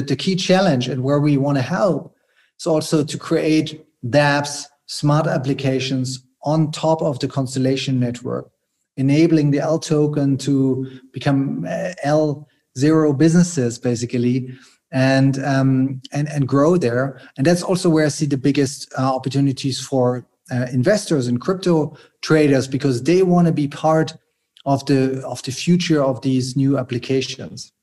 the key challenge and where we want to help is also to create dApps, smart applications on top of the Constellation network, enabling the L token to become L0 businesses, basically, and grow there. And that's also where I see the biggest opportunities for investors and crypto traders, because they want to be part of the future of these new applications.